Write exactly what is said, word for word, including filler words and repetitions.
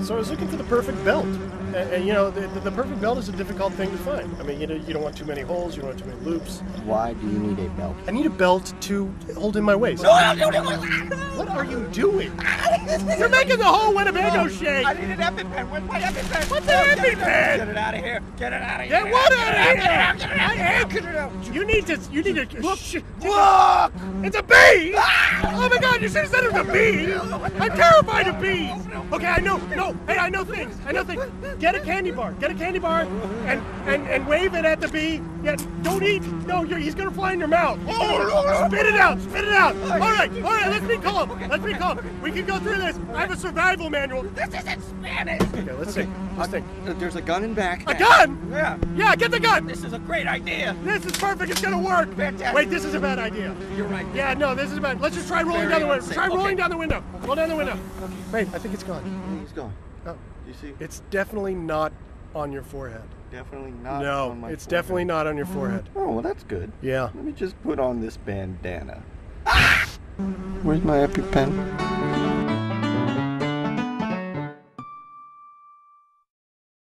So I was looking for the perfect belt. And, and you know, the, the perfect belt is a difficult thing to find. I mean, you know, you don't want too many holes, you don't want too many loops. Why do you need a belt? I need a belt to hold in my waist. What are you doing? You're making the whole Winnebago shake. I need an EpiPen. Where's my EpiPen? What's an EpiPen? Get it out of here. Get it out of here. Get what out of here? Get it out. Get it out. I am. Get it out. You need to. You need to. Look! Look! It's a bee! Oh my God! You should have said it was a bee. I'm terrified of bees. Okay, I know. No. Hey, I know things. I know things. Get a candy bar. Get a candy bar and and and wave it at the bee. Yeah. Don't eat. No, you're, he's gonna fly in your mouth. Spit it out. Spit it out. All right. All right. Let's be calm. Let's be calm. We can go through this. I have a survival manual. This isn't Spanish. Okay. Let's see. Let's think. There's a gun in back. A gun? Yeah. Yeah. Get the gun. This is a great idea. This is perfect. It's gonna work. Fantastic. Wait. This is a bad idea. You're right. Yeah, no, this is bad. Let's just try rolling Very down the window. unsafe. Try rolling Okay. down the window. Roll down the window. Wait, I think it's gone. He's gone. Oh, You see? it's definitely not on your forehead. Definitely not No, on my it's forehead. definitely not on your forehead. Oh, well, that's good. Yeah. Let me just put on this bandana. Where's my EpiPen?